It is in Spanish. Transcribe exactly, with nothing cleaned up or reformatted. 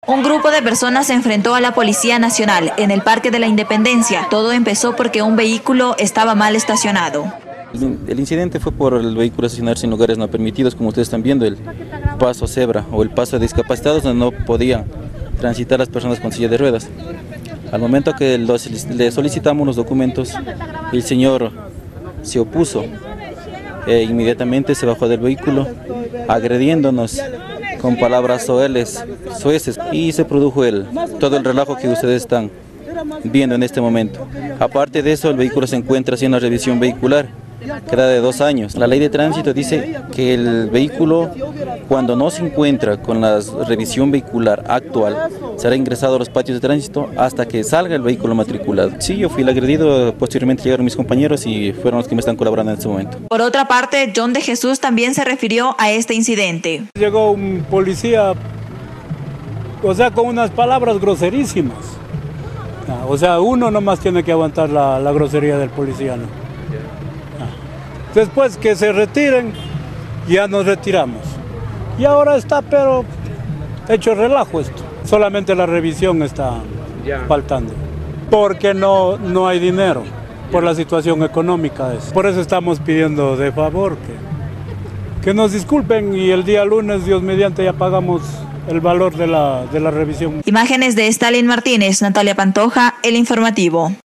Un grupo de personas se enfrentó a la Policía Nacional en el Parque de la Independencia. Todo empezó porque un vehículo estaba mal estacionado. El incidente fue por el vehículo estacionarse en lugares no permitidos, como ustedes están viendo, el paso cebra o el paso de discapacitados, donde no podían transitar las personas con silla de ruedas. Al momento que los, le solicitamos los documentos, el señor se opuso e inmediatamente se bajó del vehículo, agrediéndonos con palabras soeles, soeces, y se produjo el, todo el relajo que ustedes están viendo en este momento. Aparte de eso, el vehículo se encuentra haciendo una revisión vehicular, que era de dos años. La ley de tránsito dice que el vehículo, cuando no se encuentra con la revisión vehicular actual, será ingresado a los patios de tránsito hasta que salga el vehículo matriculado. Sí, yo fui el agredido, posteriormente llegaron mis compañeros y fueron los que me están colaborando en este momento. Por otra parte, John de Jesús también se refirió a este incidente. Llegó un policía, o sea, con unas palabras groserísimas. O sea, uno nomás tiene que aguantar la, la grosería del policía, ¿no? Después que se retiren, ya nos retiramos. Y ahora está, pero hecho relajo esto. Solamente la revisión está faltando. Porque no, no hay dinero, por la situación económica. Es. Por eso estamos pidiendo de favor que, que nos disculpen y el día lunes, Dios mediante, ya pagamos el valor de la, de la revisión. Imágenes de Stalin Martínez, Natalia Pantoja, El Informativo.